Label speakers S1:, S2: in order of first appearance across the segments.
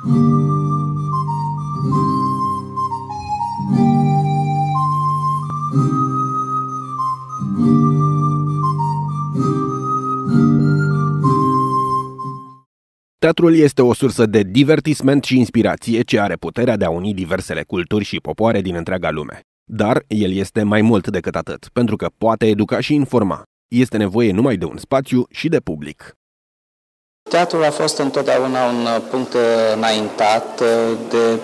S1: Teatrul este o sursă de divertisment și inspirație ce are puterea de a uni diversele culturi și popoare din întreaga lume. Dar el este mai mult decât atât, pentru că poate educa și informa. Este nevoie numai de un spațiu și de public.
S2: Teatrul a fost întotdeauna un punct înaintat de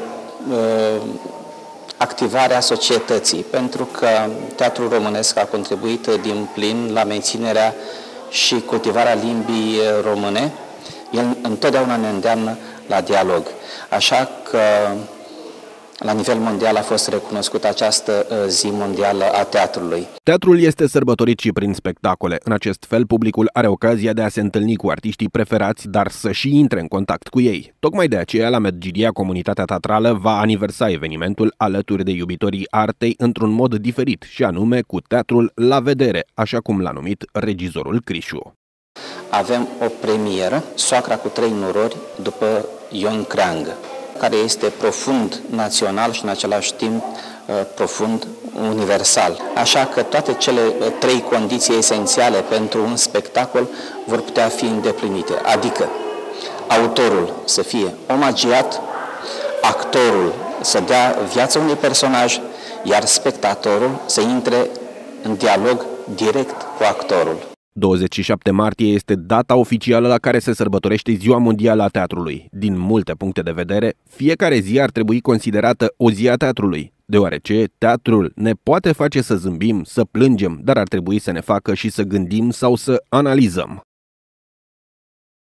S2: activarea societății, pentru că teatrul românesc a contribuit din plin la menținerea și cultivarea limbii române. El întotdeauna ne îndeamnă la dialog. Așa că la nivel mondial a fost recunoscută această zi mondială a teatrului.
S1: Teatrul este sărbătorit și prin spectacole. În acest fel, publicul are ocazia de a se întâlni cu artiștii preferați, dar să și intre în contact cu ei. Tocmai de aceea, la Medgidia, comunitatea teatrală va aniversa evenimentul alături de iubitorii artei într-un mod diferit, și anume cu teatrul La Vedere, așa cum l-a numit regizorul Crișu.
S2: Avem o premieră, Soacra cu 3 nurori, după Ion Creangă, care este profund național și în același timp profund universal. Așa că toate cele 3 condiții esențiale pentru un spectacol vor putea fi îndeplinite, adică autorul să fie omagiat, actorul să dea viață unui personaj, iar spectatorul să intre în dialog direct cu actorul.
S1: 27 martie este data oficială la care se sărbătorește Ziua Mondială a Teatrului. Din multe puncte de vedere, fiecare zi ar trebui considerată o zi a teatrului, deoarece teatrul ne poate face să zâmbim, să plângem, dar ar trebui să ne facă și să gândim sau să analizăm.